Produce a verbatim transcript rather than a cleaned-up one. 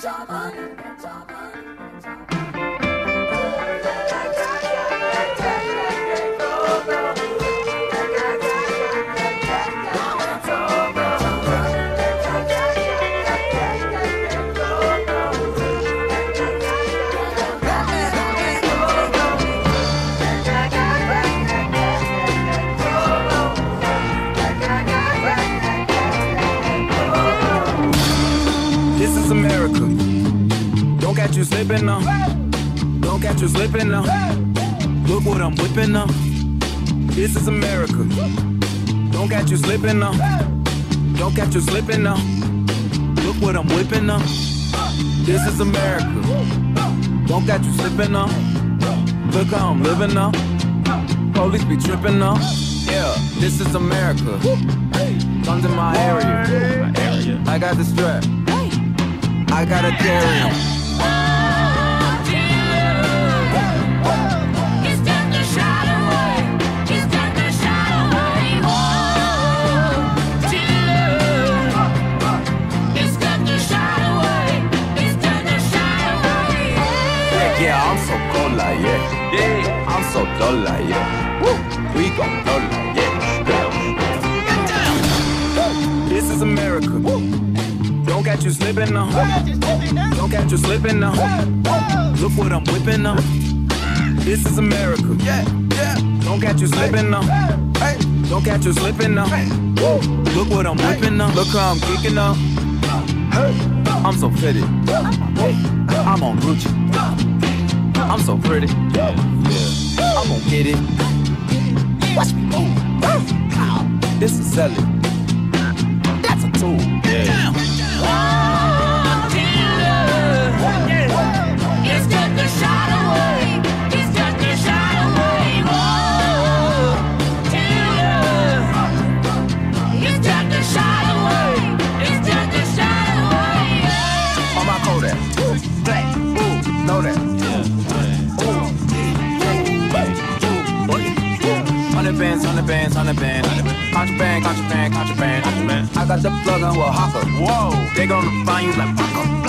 This is America. Don't catch you slipping now. Don't catch you slipping now. Look what I'm whipping now. This is America. Don't catch you slipping now. Don't catch you slipping now. Look what I'm whipping now. This is America. Don't catch you slipping now. Look how I'm living now. Police be tripping now. Yeah, this is America. Guns in my area. I got the strap. I gotta carry him. Yeah, I'm so cold like yeah. Yeah, I'm so dull like yeah. Woo, we gon' blow like yeah. This is America. Don't catch you slipping now. Don't catch you slipping now. Look what I'm whipping now. This is America. Yeah, yeah. Don't catch you slipping now. Don't catch you slipping now. Look what I'm whipping now. Look how I'm kicking now. I'm so pretty. I'm on Gucci. I'm so pretty. Yeah, yeah. I'm gonna get it. Watch me move. This is Sally. That's a tool. Yeah. Damn. Oh, it's got the shot away. It's got the shot away. Whoa, it's got the shot away. It's got the shot away. On my Kodak. Black. Ooh, know that. Hundred bands, hundred bands, hundred bands. Contraband, contraband, contraband, contraband. I got the plug on with Hawker. Whoa, they gonna find you like Paco.